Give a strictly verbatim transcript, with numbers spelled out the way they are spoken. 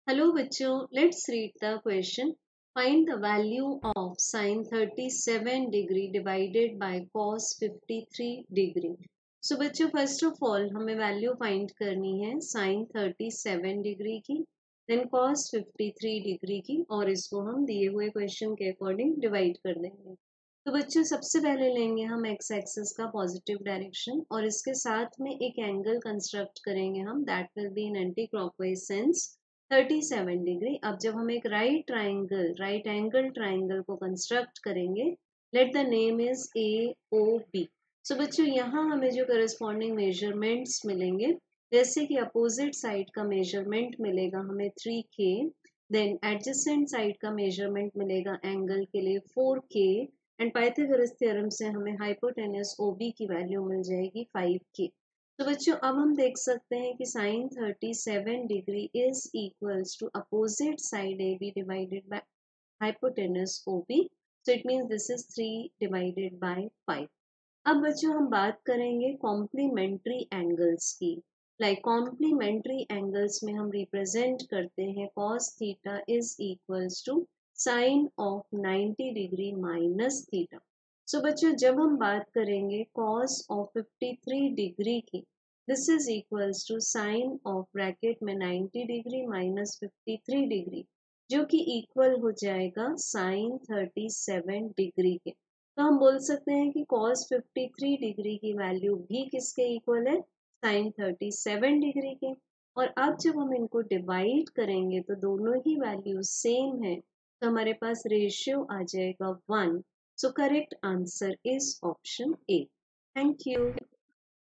Hello बच्चों, let's read the question. Find the value of sine thirty seven degree divided by cos fifty three degree. So बच्चों, first of all हमें value find करनी है sine thirty seven degree की, then cos fifty three degree की, और इसको हम दिए हुए क्वेश्चन के अकॉर्डिंग डिवाइड कर देंगे. तो बच्चों, सबसे पहले लेंगे हम एक्स एक्सिस का पॉजिटिव डायरेक्शन और इसके साथ में एक एंगल कंस्ट्रक्ट करेंगे हम, that will be in anti clockwise sense thirty seven degree. अब जब हम एक right triangle right angle triangle को कंस्ट्रक्ट करेंगे, let the name is A O B. So बच्चों, यहाँ हमें जो करस्पॉन्डिंग मेजरमेंट्स मिलेंगे, जैसे कि अपोजिट साइड का मेजरमेंट मिलेगा हमें थ्री के, देन एडजेसेंट साइड का मेजरमेंट मिलेगा एंगल के लिए फोर के, एंड पाइथागोरस थ्योरम से हमें हाइपोटेन्यूस ओ बी की वैल्यू मिल जाएगी फाइव के. तो बच्चों, अब हम देख सकते हैं कि sine thirty seven degree is equals to opposite side A B divided by hypotenuse O B. So it means this is three divided by five. अब बच्चों, हम बात करेंगे कॉम्प्लीमेंट्री एंगल्स की. लाइक कॉम्प्लीमेंट्री एंगल्स में हम रिप्रेजेंट करते हैं cos theta is equals to sine of ninety degree minus theta. So बच्चों, जब हम बात करेंगे cos of fifty three degree की, this is equals to sine of bracket में ninety degree minus fifty three degree, जो कि इक्वल हो जाएगा साइन थर्टी सेवन डिग्री के. तो हम बोल सकते हैं कि cos फिफ्टी थ्री डिग्री की वैल्यू भी किसके इक्वल है, sin थर्टी सेवन डिग्री के. और अब जब हम इनको डिवाइड करेंगे तो दोनों ही वैल्यू सेम है, तो हमारे पास रेशियो आ जाएगा one. So correct answer is option A. Thank you.